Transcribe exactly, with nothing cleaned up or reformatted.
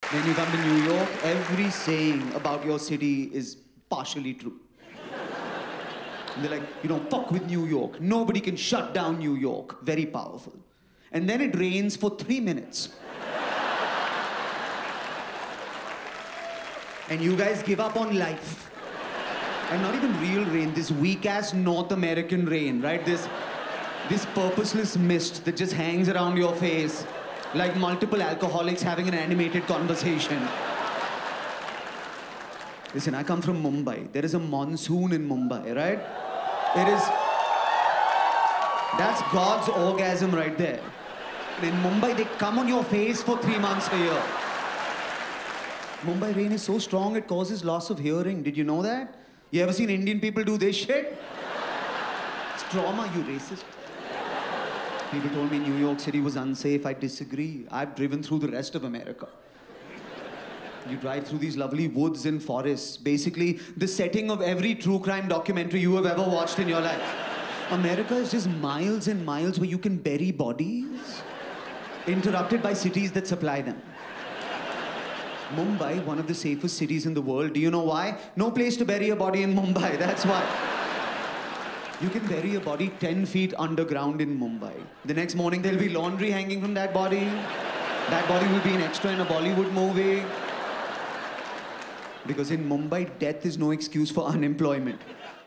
When you come to New York, every saying about your city is partially true. And they're like, you know, fuck with New York. Nobody can shut down New York. Very powerful. And then it rains for three minutes. And you guys give up on life. And not even real rain, this weak-ass North American rain, right? This, this purposeless mist that just hangs around your face like multiple alcoholics having an animated conversation. Listen, I come from Mumbai. There is a monsoon in Mumbai, right? It is... That's God's orgasm right there. In Mumbai, they come on your face for three months a year. Mumbai rain is so strong, it causes loss of hearing. Did you know that? You ever seen Indian people do this shit? It's trauma, you racist. People told me New York City was unsafe. I disagree. I've driven through the rest of America. You drive through these lovely woods and forests. Basically, the setting of every true crime documentary you have ever watched in your life. America is just miles and miles where you can bury bodies, interrupted by cities that supply them. Mumbai, one of the safest cities in the world. Do you know why? No place to bury a body in Mumbai, that's why. You can bury a body ten feet underground in Mumbai. The next morning, there'll be laundry hanging from that body. That body will be an extra in a Bollywood movie. Because in Mumbai, death is no excuse for unemployment.